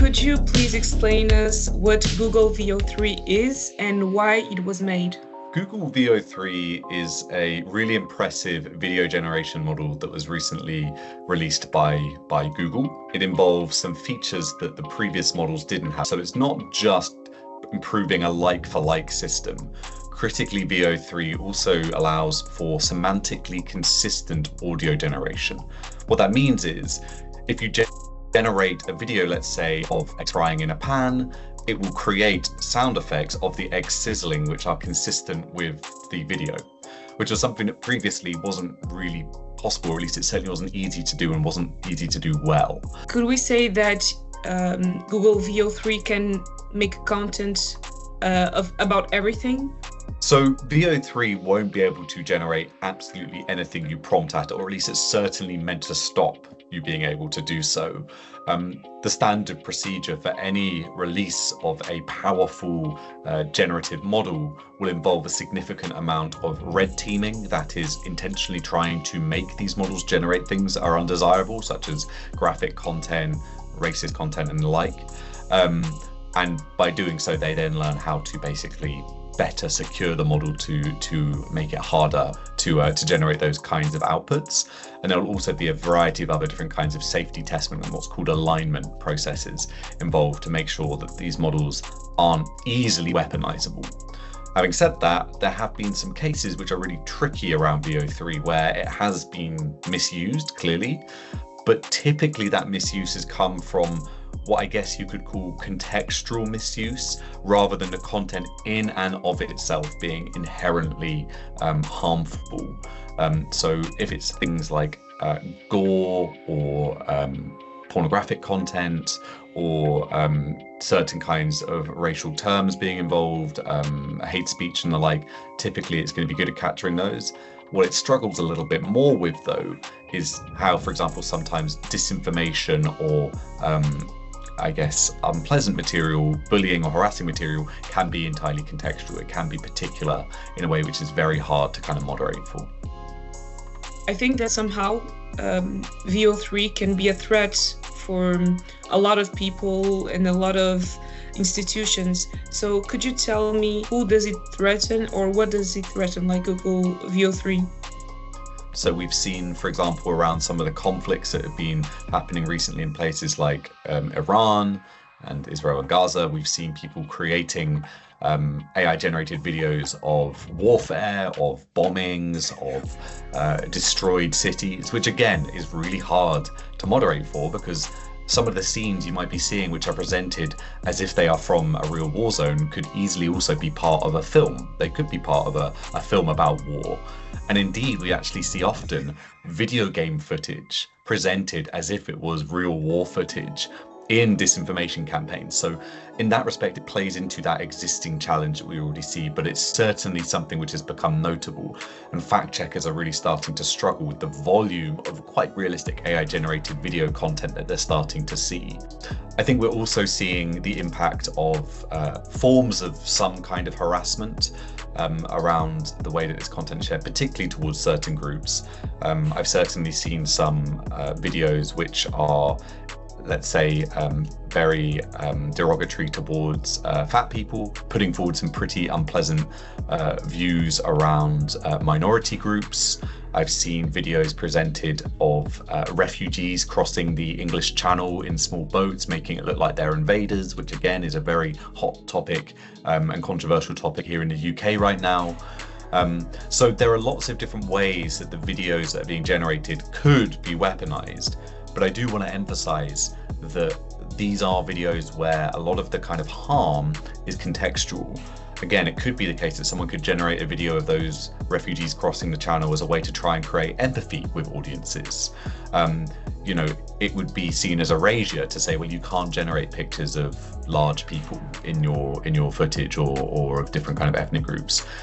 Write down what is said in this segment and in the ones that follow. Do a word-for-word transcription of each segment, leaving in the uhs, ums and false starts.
could you please explain us what Google Veo three is and why it was made? Google Veo three is a really impressive video generation model that was recently released by, by Google. It involves some features that the previous models didn't have. So it's not just improving a like-for-like system. Critically, Veo three also allows for semantically consistent audio generation. What that means is, if you generate a video, let's say, of eggs frying in a pan, it will create sound effects of the eggs sizzling, which are consistent with the video, which was something that previously wasn't really possible, or at least it certainly wasn't easy to do and wasn't easy to do well. Could we say that um, Google Veo three can make content uh, of about everything? So Veo three won't be able to generate absolutely anything you prompt at, or at least it's certainly meant to stop you being able to do so. Um, the standard procedure for any release of a powerful uh, generative model will involve a significant amount of red teaming, that is intentionally trying to make these models generate things that are undesirable, such as graphic content, racist content and the like. Um, and by doing so, they then learn how to basically better secure the model to to make it harder to uh, to generate those kinds of outputs. And there will also be a variety of other different kinds of safety testing and what's called alignment processes involved to make sure that these models aren't easily weaponizable. Having said that, there have been some cases which are really tricky around Veo three where it has been misused, clearly, but typically that misuse has come from what I guess you could call contextual misuse, rather than the content in and of itself being inherently um, harmful. Um, so if it's things like uh, gore or um, pornographic content, or um, certain kinds of racial terms being involved, um, hate speech and the like, typically it's going to be good at capturing those. What it struggles a little bit more with, though, is how, for example, sometimes disinformation or um, I guess, unpleasant material, bullying or harassing material can be entirely contextual. It can be particular in a way which is very hard to kind of moderate for. I think that somehow um, Veo three can be a threat for a lot of people and a lot of institutions. So could you tell me who does it threaten, or what does it threaten, like Google Veo three? So we've seen, for example, around some of the conflicts that have been happening recently in places like um, Iran and Israel and Gaza, we've seen people creating um, A I-generated videos of warfare, of bombings, of uh, destroyed cities, which again is really hard to moderate for, because some of the scenes you might be seeing which are presented as if they are from a real war zone could easily also be part of a film. They could be part of a, a film about war. And indeed, we actually see often video game footage presented as if it was real war footage in disinformation campaigns. So in that respect, it plays into that existing challenge that we already see, but it's certainly something which has become notable. And fact checkers are really starting to struggle with the volume of quite realistic A I generated video content that they're starting to see. I think we're also seeing the impact of uh, forms of some kind of harassment um, around the way that this content is shared, particularly towards certain groups. Um, I've certainly seen some uh, videos which are, let's say, um, very um, derogatory towards uh, fat people, putting forward some pretty unpleasant uh, views around uh, minority groups. I've seen videos presented of uh, refugees crossing the English Channel in small boats, making it look like they're invaders, which again is a very hot topic um, and controversial topic here in the U K right now. Um, so there are lots of different ways that the videos that are being generated could be weaponized. But I do want to emphasize that these are videos where a lot of the kind of harm is contextual. Again, it could be the case that someone could generate a video of those refugees crossing the channel as a way to try and create empathy with audiences. Um, you know, it would be seen as erasure to say, well, you can't generate pictures of large people in your in your footage, or, or of different kind of ethnic groups.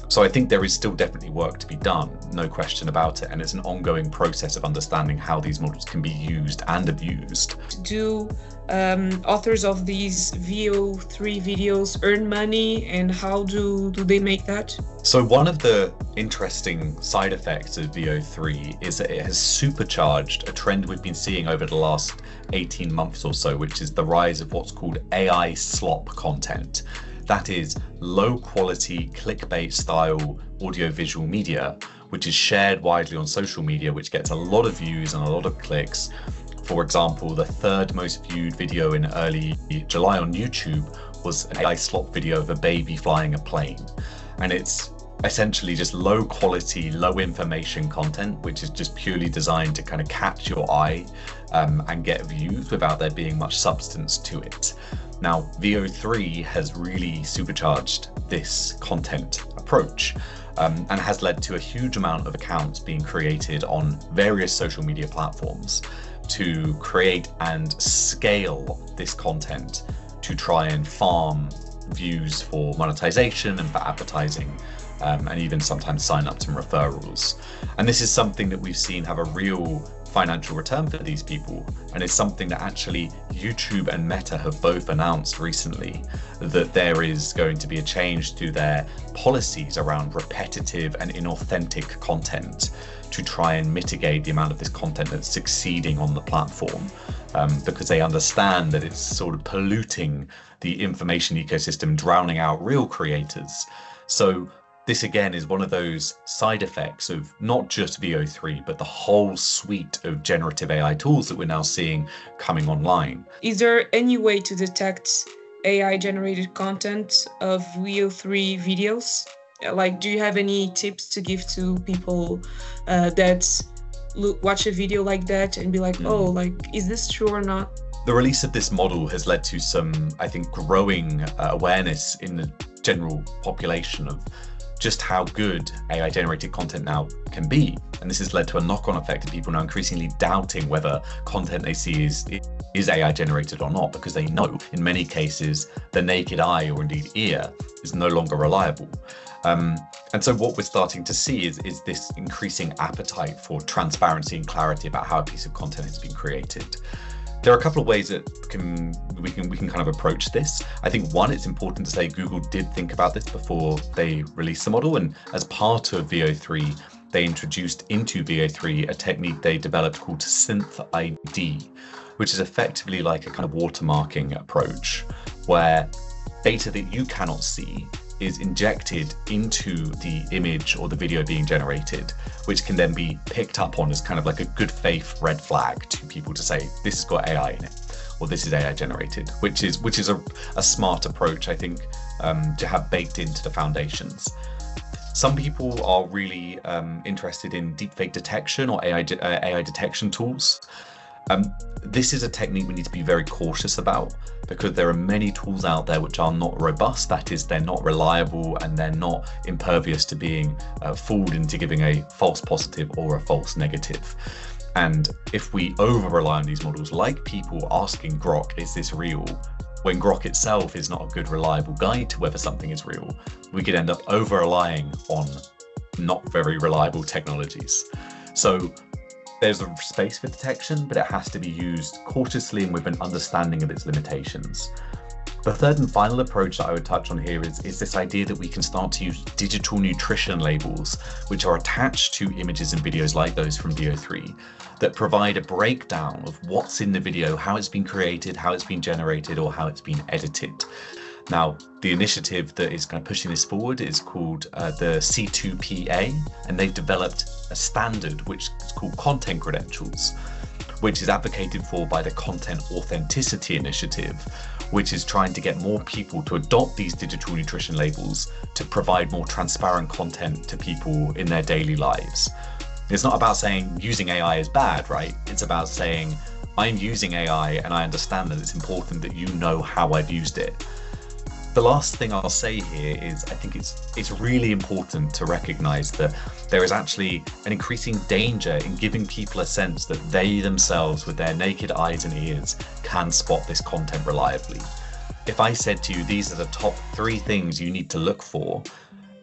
So I think there is still definitely work to be done, no question about it. And it's an ongoing process of understanding how these models can be used and abused. Do um, authors of these V O three videos earn money, and how do, do they make that? So one of the interesting side effects of V O three is that it has supercharged a trend we've been seeing over the last eighteen months or so, which is the rise of what's called A I slop content. That is low quality clickbait style audiovisual media, which is shared widely on social media, which gets a lot of views and a lot of clicks. For example, the third most viewed video in early July on YouTube was an A I slop video of a baby flying a plane. And it's essentially just low quality, low information content, which is just purely designed to kind of catch your eye um, and get views without there being much substance to it. Now, V O three has really supercharged this content approach um, and has led to a huge amount of accounts being created on various social media platforms to create and scale this content to try and farm views for monetization and for advertising, um, and even sometimes sign-ups and referrals. And this is something that we've seen have a real financial return for these people, and it's something that actually YouTube and Meta have both announced recently, that there is going to be a change to their policies around repetitive and inauthentic content to try and mitigate the amount of this content that's succeeding on the platform, um, because they understand that it's sort of polluting the information ecosystem, drowning out real creators. So this again is one of those side effects of not just V O three, but the whole suite of generative A I tools that we're now seeing coming online. Is there any way to detect A I generated content of V O three videos? Like, do you have any tips to give to people uh, that look, watch a video like that and be like, mm. oh, like, is this true or not? The release of this model has led to some, I think, growing uh, awareness in the general population of just how good A I generated content now can be. And this has led to a knock-on effect of people now increasingly doubting whether content they see is, is A I generated or not, because they know in many cases the naked eye or indeed ear is no longer reliable. Um, and so what we're starting to see is, is this increasing appetite for transparency and clarity about how a piece of content has been created. There are a couple of ways that can we can we can kind of approach this. I think one, it's important to say Google did think about this before they released the model, and as part of V O three, they introduced into V O three a technique they developed called Synth I D, which is effectively like a kind of watermarking approach, where data that you cannot see is injected into the image or the video being generated, which can then be picked up on as kind of like a good faith red flag to people to say, this has got A I in it, or this is A I generated, which is which is a, a smart approach, I think, um, to have baked into the foundations. Some people are really um, interested in deepfake detection or A I, uh, A I detection tools. Um, this is a technique we need to be very cautious about, because there are many tools out there which are not robust. That is, they're not reliable and they're not impervious to being uh, fooled into giving a false positive or a false negative. And if we over rely on these models, like people asking Grok, is this real? When Grok itself is not a good reliable guide to whether something is real, we could end up over relying on not very reliable technologies. So there's a space for detection, but it has to be used cautiously and with an understanding of its limitations. The third and final approach that I would touch on here is, is this idea that we can start to use digital nutrition labels, which are attached to images and videos like those from V O three, that provide a breakdown of what's in the video, how it's been created, how it's been generated, or how it's been edited. Now, the initiative that is kind of pushing this forward is called uh, the C two P A, and they've developed a standard which is called content credentials, which is advocated for by the Content Authenticity Initiative, which is trying to get more people to adopt these digital nutrition labels to provide more transparent content to people in their daily lives. It's not about saying using A I is bad, right? It's about saying, I'm using A I and I understand that it's important that you know how I've used it. The last thing I'll say here is I think it's it's really important to recognize that there is actually an increasing danger in giving people a sense that they themselves, with their naked eyes and ears, can spot this content reliably. If I said to you, these are the top three things you need to look for,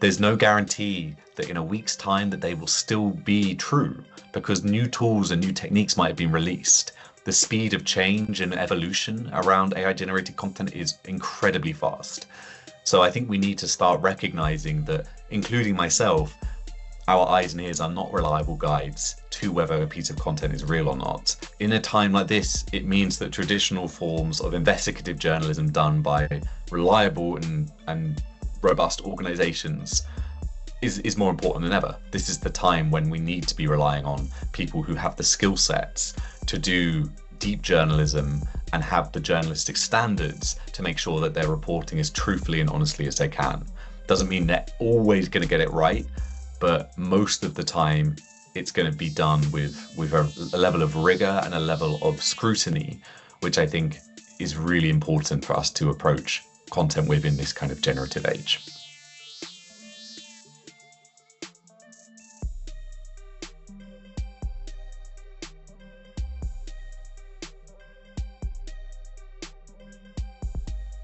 there's no guarantee that in a week's time that they will still be true, because new tools and new techniques might have been released. The speed of change and evolution around A I generated content is incredibly fast. So I think we need to start recognizing that, including myself, our eyes and ears are not reliable guides to whether a piece of content is real or not. In a time like this, it means that traditional forms of investigative journalism done by reliable and, and robust organizations is, is more important than ever. This is the time when we need to be relying on people who have the skill sets to do deep journalism and have the journalistic standards to make sure that they're reporting as truthfully and honestly as they can. Doesn't mean they're always going to get it right, but most of the time it's going to be done with, with a, a level of rigor and a level of scrutiny, which I think is really important for us to approach content with in this kind of generative age.